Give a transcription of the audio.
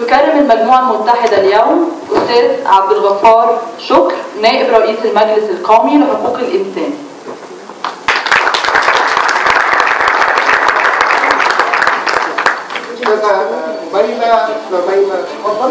يكرم المجموعة المتحدة اليوم الأستاذ عبد الغفار شكر، نائب رئيس المجلس القومي لحقوق الإنسان. أستاذة تفضل.